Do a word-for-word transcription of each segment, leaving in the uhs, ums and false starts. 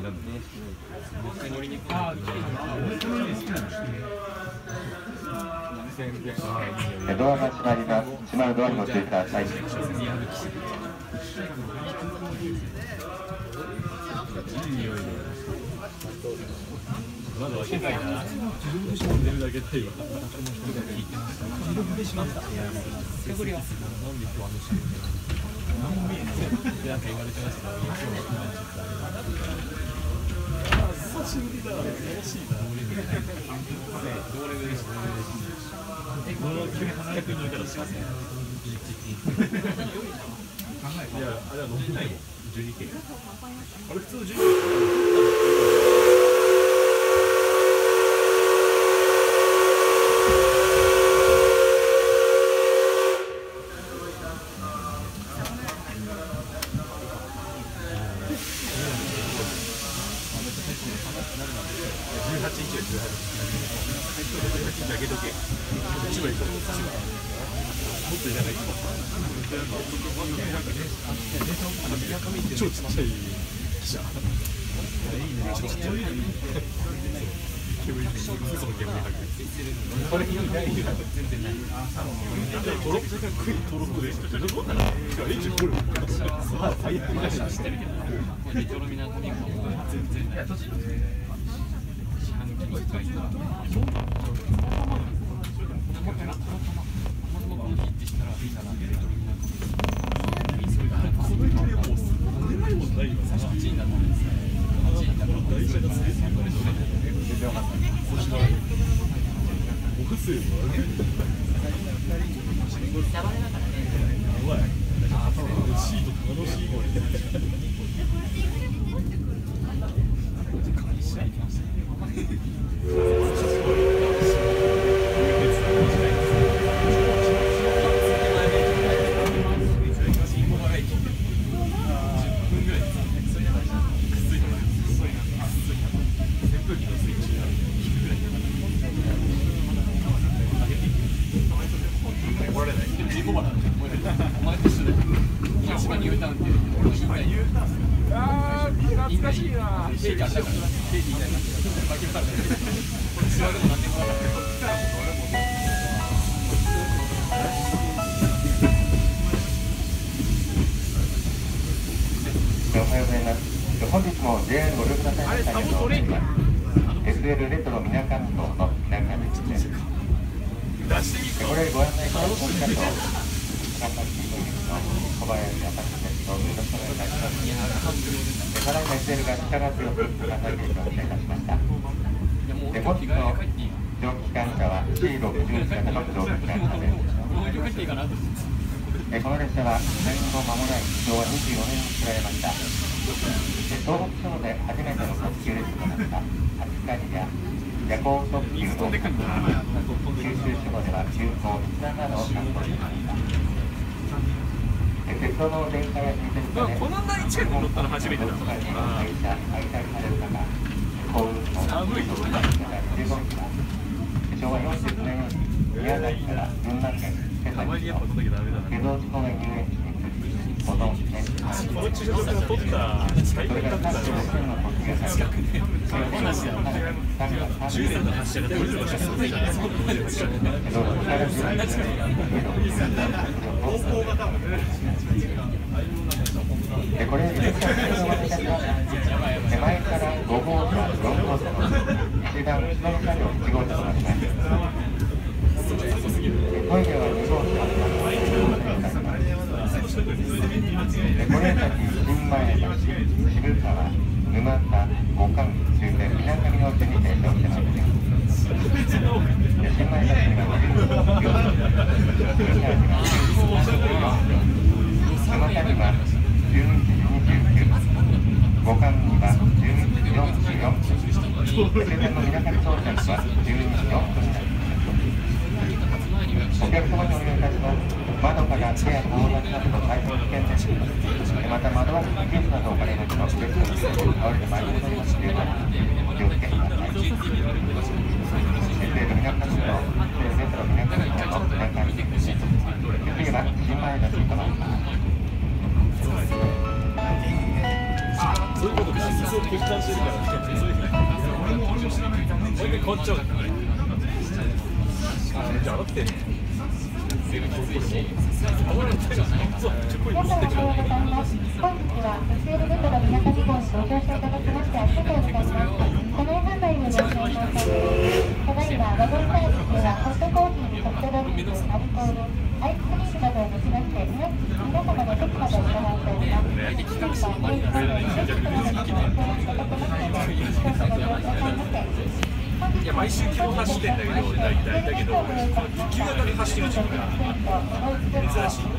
ドアが閉まります。閉まるドアにご注意ください。 まだ開けないな。自分で飲んでるだけでいいわ。自分でしまった。いや、セグリは。なんで今日あのシーン。なんか言われてました。久しぶりだ。楽しいな。同レベルです。同レベルです。え、この急に華やかに言うからしますね。いや、あれは飲んでないもん。じゅうにけん。あれ普通じゅうにけん。超ちっちゃい記者。これ意味ないよ。全然ない。登録がクイ登録で。どうなの？エンジン来る。最悪だし。知ってるけど。リトルミナコミンも全然ない。四半期にいっかいとか。 本日も ジェイアール ご利用くださいましたありがとうございます。エスエル レトロみなかみ号のみなかみです。これご案内いただきましたと、高崎トイレの小林アパートです。どうぞよろしくお願いいたします。ただいま エスエル が力強く高崎駅をお伝えいたしました。本日の蒸気機関車は シーろくじゅう型の蒸気機関車です。この列車は戦後間もない昭和にじゅうよねんに作られました。東北地方で初めての特急列となった初刈谷夜行特急を九州地方では急行いちななの担当しました。鉄道の電化や新鉄道でこんなに近くに乗ったの初めてだ。 会社愛妻される方幸運のじゅうごにちは昭和よんじゅうきゅうねんより宮崎から群馬県気象地方へ遊園地にこの辺この駐車場から撮った最高だったじゅうねんの発車が撮れる場所すごいね。 これに列車の私は手前からご号車、よん号車の一番後ろの車両いち号車となります。トイレはに号車、これ先新前橋、渋川、沼田、五反終点みなかみの地に停車をしてます。新前橋にはじゅうに両車沼田にはじゅういちじにじゅうきゅう、五反にはじゅういちじよんじゅうよん、終点のみなかみ到着はじゅうにじよんぷんになります。お客様にお願いいたします。窓から手や顔を出しますと大変危険です。また窓枠にケースなどを置かれますとベッドに倒れて前に戻りますというのお気をつけください。エスエル みなかみと エスエル レトロみなかみ号のみなかみです。次は新前橋となります。 そういうことです。 決断してるからね。もう一回変わっちゃうからね。あ、じゃあ洗ってね。 皆様おはようございます。本日は エスエル レトロみなかみ号にご乗車いただきましてありがとうございます。車内販売よりお知らせ申し上げます。ただいまワゴンサービスではホットコーヒーにソフトドリンク、アルコール、アイスクリームなどを持ちまして皆様の席まで伺っております。本日は平日まで席となってご提案いただけますので、どうぞご利用くださいませ。 いや、毎週基本走ってんだけど、大体だけど、急型で走ってる時期が珍しい。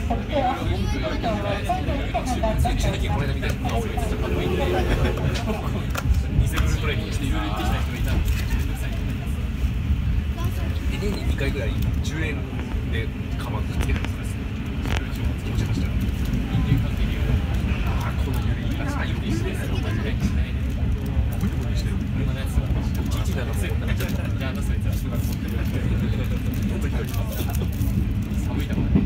最近これだみたいな、それめっちゃかっこいいんで、偽ブルトレーニングしていろいろ言ってきた人がいたんで、年ににかいぐらいじゅうえんでカバン買ってるんですよ。持ちました。人間関係に言うあ、このゆるいからさ、ゆるいしてるのがいいしないね。こういうことにしてる。車のやつがいちいちななせんえんになっちゃった。じゃあななせんえん人が持ってる。本当に寒いだからね。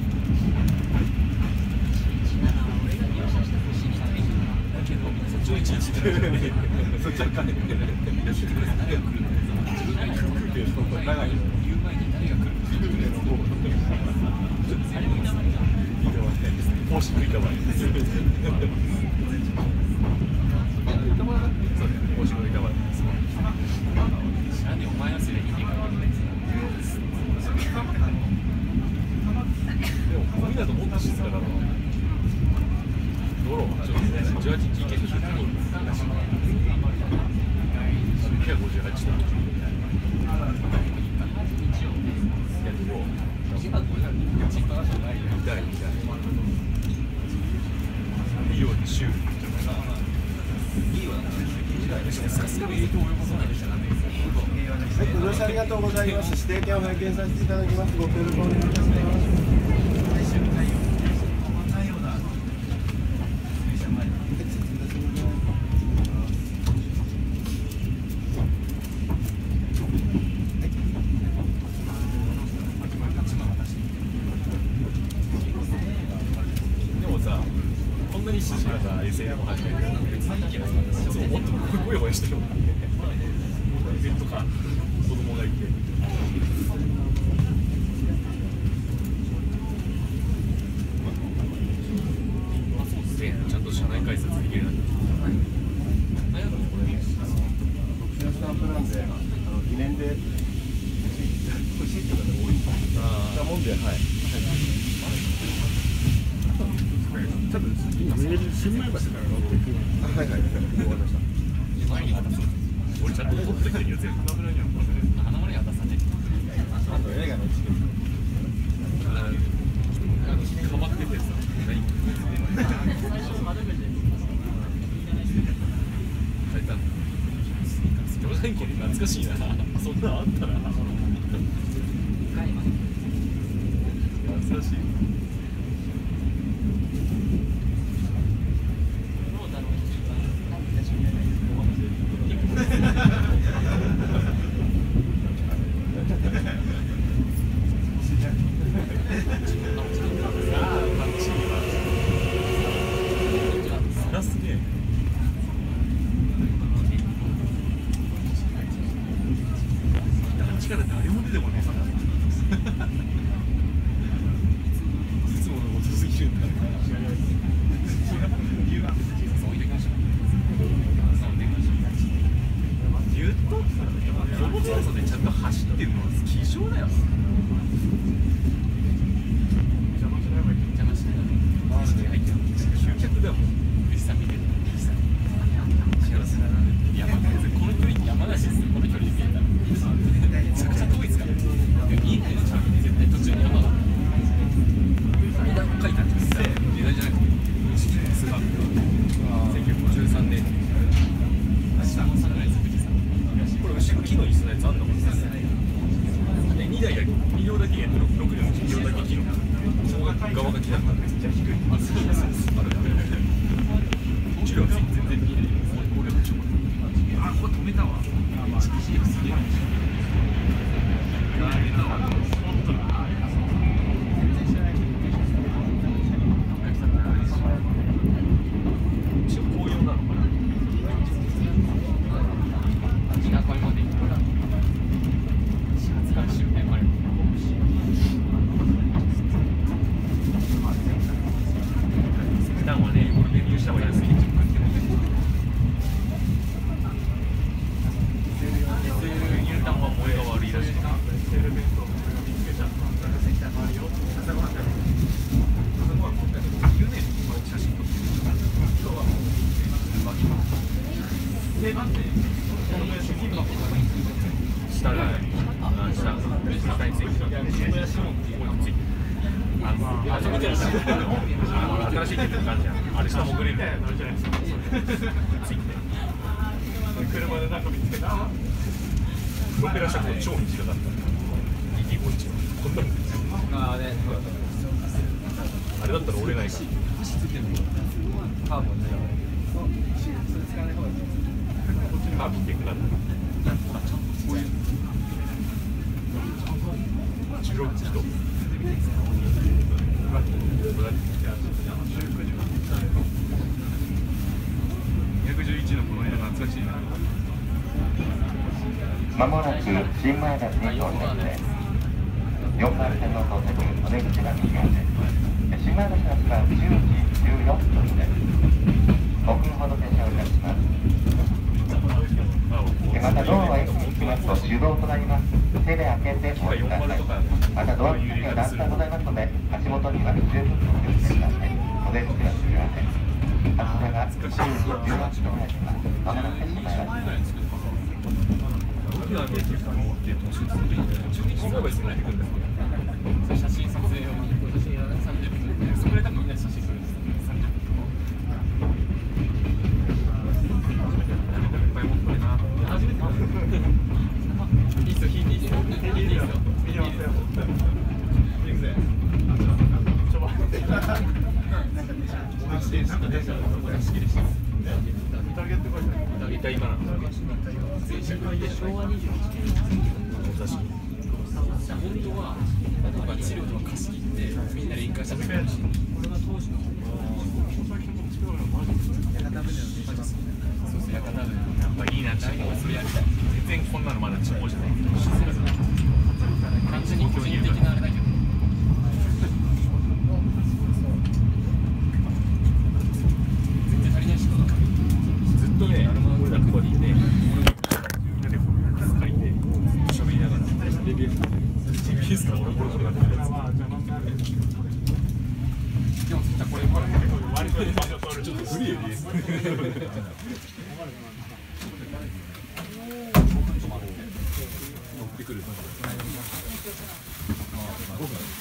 そっちをいちいちで。そっちはかんでくれない。誰が来るの？自分が来るけど、言う前に誰が来るの？帽子抜いた場合。そうね、帽子抜いた場合。なんでお前のせいで意味が分かんないんですか。でも、ゴミだともっと静かだろう。ドロー、ちょっとじゅうはちにち行ける人にひゃくごじゅうはちだ。いや、でも、見たい、見たい。いいようにシュール。スカスカで言うと俺もそうなんでしたね。 はい、ご乗車ありがとうございます。指定券を拝見させていただきます。ご協力お願いいたします。 でもさ、こんなに指示がさ、エスエル も始めるから別にいいけどさ、そうもっとゴヤゴヤしてるもんね。イベントか、子供がいて。あ、そうですね。ちゃんと社内改札できるようになって。何やろこれ。 特殊なスタンプなんで、あの記念で欲しいって方が多いああ、もんで、はい。多分今新米橋から乗ってくる。 はいはい、わかりました。 前に渡そう。俺ちゃんと取ってきてるよ全部。花丸に渡さね。 あと映画のチケット。 かまっててさ。何？書いたんだ。冗談系で懐かしいな。そんなのあったな。懐かしい。 新しいって感じやん。あれ下潜れみたいなのあるじゃないですか。ついて車でなんか見つけたプロペラ車庫超短かった。にじゅうごインチこんなもんですよ。あれあれだったら折れないからカーボンね。カーボンでくなるじゅうろくキロにひゃくじゅういちのこの辺懐かしいな。 まもなく新前橋に到着です。よんばん線の到着お出口が右側です。新前橋発はじゅうじじゅうよんぷんです。ごふんほど停車をいたします。またドアは駅に着きますと手動となります。手で開けてお降りください。またドア付近には段差がございますので、足元には十分気をつけてください。お出口は終了です。発車がじゅうじじゅうはちふんになります。まもなく新前橋です。 写真撮影用にさんじゅっぷんそこで多分みんな写真撮るんです。さんじゅっぷん初めていいっすよ、引いていいっすよ。引いていいっすよ。見てますよ。ちょ待って。なんか電車の好きでした。宴ってこい。宴って今なの。昭和にじゅういちねん。確かに。本当はバチルとか貸し切ってみんなで一回しゃべる。これが当時の。そうそう、屋形船。やっぱいいなって。それやりたい。全然こんなのまだ地方じゃない。完全に個人的なあれだけど。全然足りないし。ずっとね、俺らここにいて。喋りながら。レビュー。ティービーエス から俺これこれが出てるやつ。でも絶対これこれ割とちょっと古いよね。乗ってくる。ごふん。